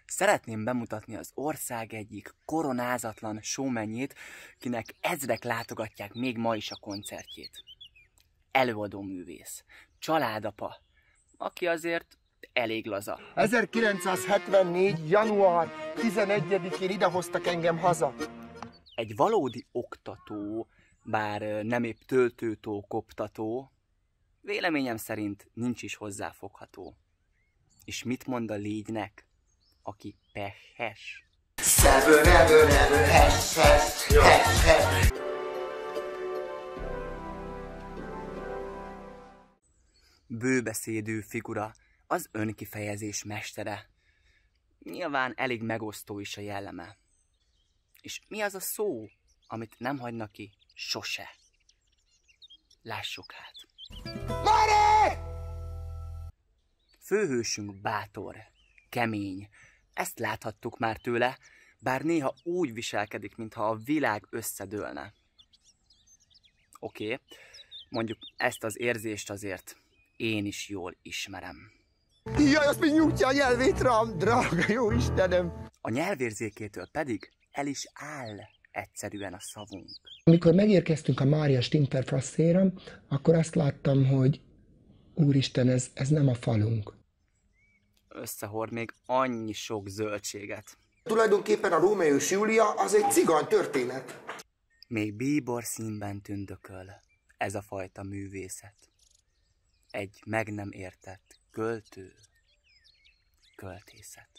Szeretném bemutatni az ország egyik koronázatlan showmanjét, kinek ezrek látogatják még ma is a koncertjét. Előadó művész, családapa, aki azért elég laza. 1974. január 11-én idehoztak engem haza. Egy valódi oktató, bár nem épp töltőtó koptató, véleményem szerint nincs is hozzáfogható. És mit mond a légynek, aki pehes? Bőbeszédű figura, az önkifejezés mestere. Nyilván elég megosztó is a jelleme. És mi az a szó, amit nem hagynak ki sose? Lássuk hát. Mari! Főhősünk bátor, kemény. Ezt láthattuk már tőle, bár néha úgy viselkedik, mintha a világ összedőlne. Oké, mondjuk ezt az érzést azért én is jól ismerem. Jaj, azt még nyújtja a nyelvét rám, drága jó Istenem! A nyelvérzékétől pedig el is áll egyszerűen a szavunk. Amikor megérkeztünk a Mária Stimperfrasszéra, akkor azt láttam, hogy úristen, ez nem a falunk. Összehord még annyi sok zöldséget. Tulajdonképpen a Rómeó és Júlia az egy cigány történet. Még bíbor színben tündököl ez a fajta művészet. Egy meg nem értett költészet.